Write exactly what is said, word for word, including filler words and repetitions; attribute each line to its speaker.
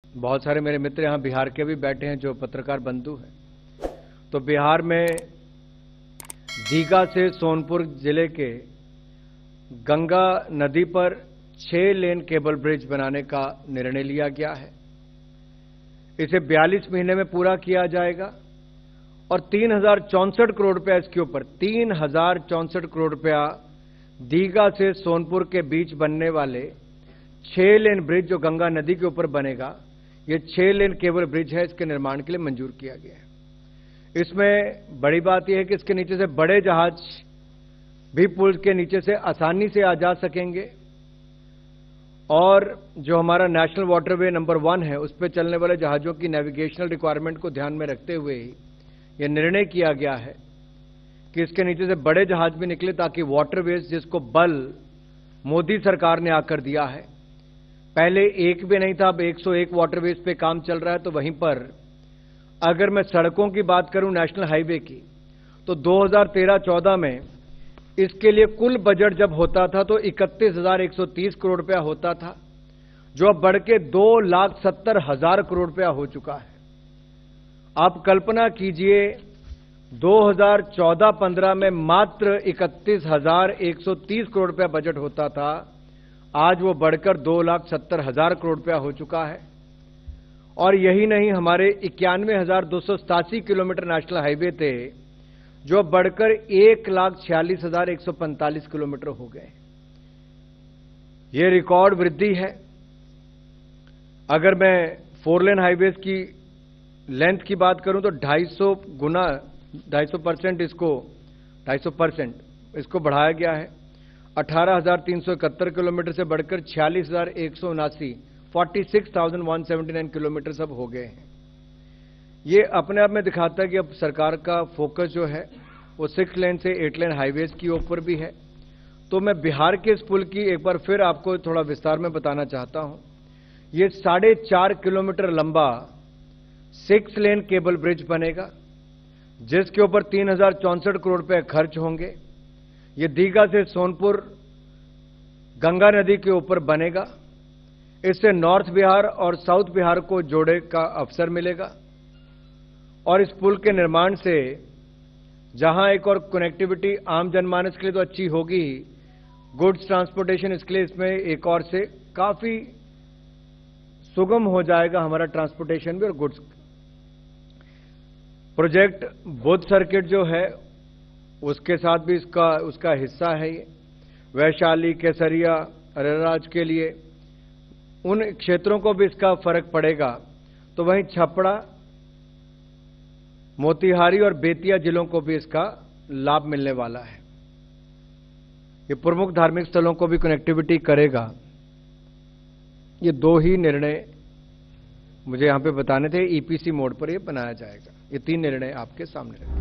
Speaker 1: बहुत सारे मेरे मित्र यहाँ बिहार के भी बैठे हैं जो पत्रकार बंधु हैं। तो बिहार में दीघा से सोनपुर जिले के गंगा नदी पर छह लेन केबल ब्रिज बनाने का निर्णय लिया गया है। इसे बयालीस महीने में पूरा किया जाएगा और तीन हजार चौंसठ करोड़ रुपया इसके ऊपर तीन हजार चौंसठ करोड़ रुपया दीघा से सोनपुर के बीच बनने वाले छह लेन ब्रिज जो गंगा नदी के ऊपर बनेगा, ये छह लेन केबल ब्रिज है, इसके निर्माण के लिए मंजूर किया गया है। इसमें बड़ी बात यह है कि इसके नीचे से बड़े जहाज भी पुल के नीचे से आसानी से आ जा सकेंगे और जो हमारा नेशनल वाटरवे नंबर वन है उस पर चलने वाले जहाजों की नेविगेशनल रिक्वायरमेंट को ध्यान में रखते हुए ही यह निर्णय किया गया है कि इसके नीचे से बड़े जहाज भी निकले ताकि वाटरवेज जिसको बल मोदी सरकार ने आकर दिया है, पहले एक भी नहीं था, अब एक सौ एक वाटरवेज पे काम चल रहा है। तो वहीं पर अगर मैं सड़कों की बात करूं नेशनल हाईवे की, तो दो हज़ार तेरह चौदह में इसके लिए कुल बजट जब होता था तो इकतीस हजार एक सौ तीस करोड़ रुपया होता था, जो अब बढ़ के दो लाख सत्तर हजार करोड़ रुपया हो चुका है। आप कल्पना कीजिए, दो हज़ार चौदह पंद्रह में मात्र इकतीस हजार एक सौ तीस करोड़ रुपया बजट होता था, आज वो बढ़कर दो लाख सत्तर हजार करोड़ रुपया हो चुका है। और यही नहीं, हमारे इक्यानवे हजार दो सौ सतासी किलोमीटर नेशनल हाईवे थे जो बढ़कर एक लाख छियालीस हजार एक सौ पैंतालीस किलोमीटर हो गए। ये रिकॉर्ड वृद्धि है। अगर मैं फोर लेन हाईवेज की लेंथ की बात करूं तो दो सौ पचास गुना दो सौ परसेंट इसको दो सौ परसेंट इसको बढ़ाया गया है। अठारह हजार तीन सौ इकहत्तर किलोमीटर से बढ़कर छियालीस हजार एक सौ उनासी forty six thousand one seventy nine kilometre सब हो गए हैं। ये अपने आप में दिखाता है कि अब सरकार का फोकस जो है वो सिक्स लेन से एट लेन हाईवेज की ऊपर भी है। तो मैं बिहार के इस पुल की एक बार फिर आपको थोड़ा विस्तार में बताना चाहता हूं। ये साढ़े चार किलोमीटर लंबा सिक्स लेन केबल ब्रिज बनेगा जिसके ऊपर तीन हजार चौंसठ करोड़ रुपए खर्च होंगे। ये दीघा से सोनपुर गंगा नदी के ऊपर बनेगा। इससे नॉर्थ बिहार और साउथ बिहार को जोड़े का अवसर मिलेगा और इस पुल के निर्माण से जहां एक और कनेक्टिविटी आम जनमानस के लिए तो अच्छी होगी ही, गुड्स ट्रांसपोर्टेशन इसके लिए इसमें एक और से काफी सुगम हो जाएगा हमारा ट्रांसपोर्टेशन भी और गुड्स। प्रोजेक्ट बुद्ध सर्किट जो है उसके साथ भी इसका उसका हिस्सा है। ये वैशाली, केसरिया, अरेराज के लिए उन क्षेत्रों को भी इसका फर्क पड़ेगा। तो वहीं छपड़ा, मोतिहारी और बेतिया जिलों को भी इसका लाभ मिलने वाला है। ये प्रमुख धार्मिक स्थलों को भी कनेक्टिविटी करेगा। ये दो ही निर्णय मुझे यहां पे बताने थे। ईपीसी मोड पर ये बनाया जाएगा। ये तीन निर्णय आपके सामने रखे।